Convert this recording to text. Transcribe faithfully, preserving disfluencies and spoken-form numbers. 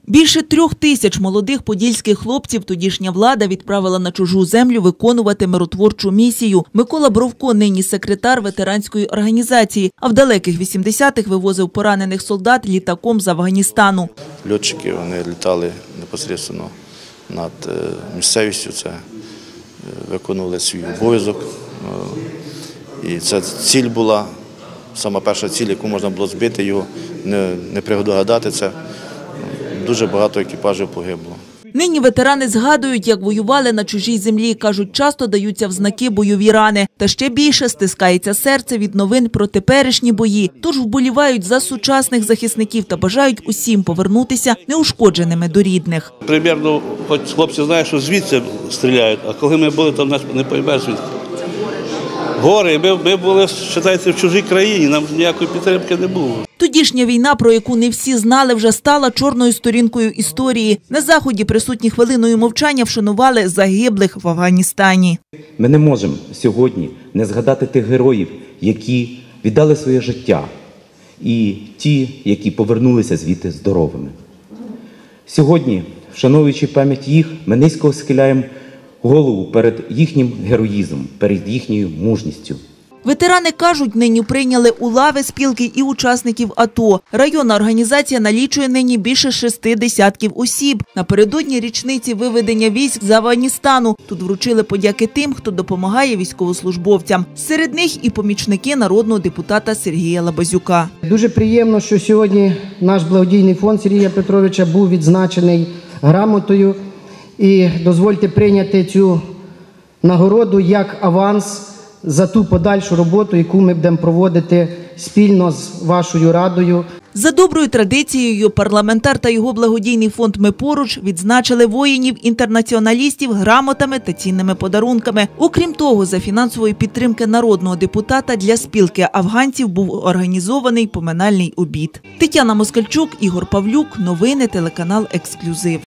Більше трьох тисяч молодих подільських хлопців тодішня влада відправила на чужу землю виконувати миротворчу місію. Микола Бровко нині секретар ветеранської організації, а в далеких вісімдесятих вивозив поранених солдат літаком з Афганістану. Льотчики, вони літали непосередньо над місцевістю, це виконували свій обов'язок. І це ціль була, сама перша ціль, яку можна було збити, його не, не предугадати, це дуже багато екіпажів погибло. Нині ветерани згадують, як воювали на чужій землі. Кажуть, часто даються в знаки бойові рани. Та ще більше стискається серце від новин про теперішні бої. Тож вболівають за сучасних захисників та бажають усім повернутися неушкодженими до рідних. Примірно, хоч хлопці знають, що звідси стріляють, а коли ми були, там нас не поймеш звідки. Гори, ми, ми були, вважається, в чужій країні, нам ніякої підтримки не було. Тодішня війна, про яку не всі знали, вже стала чорною сторінкою історії. На Заході присутні хвилиною мовчання вшанували загиблих в Афганістані. Ми не можемо сьогодні не згадати тих героїв, які віддали своє життя, і ті, які повернулися звідти здоровими. Сьогодні, вшановуючи пам'ять їх, ми низько схиляємо голову перед їхнім героїзмом, перед їхньою мужністю. Ветерани кажуть, нині прийняли у лави спілки і учасників АТО. Районна організація налічує нині більше шести десятків осіб. Напередодні річниці виведення військ з Афганістану. Тут вручили подяки тим, хто допомагає військовослужбовцям. Серед них і помічники народного депутата Сергія Лабазюка. Дуже приємно, що сьогодні наш благодійний фонд Сергія Петровича був відзначений грамотою. І дозвольте прийняти цю нагороду як аванс за ту подальшу роботу, яку ми будемо проводити спільно з вашою радою. За доброю традицією парламентар та його благодійний фонд «Ми поруч» відзначили воїнів-інтернаціоналістів грамотами та цінними подарунками. Окрім того, за фінансової підтримки народного депутата для спілки афганців був організований поминальний обід. Тетяна Москальчук, Ігор Павлюк. Новини телеканал «Ексклюзив».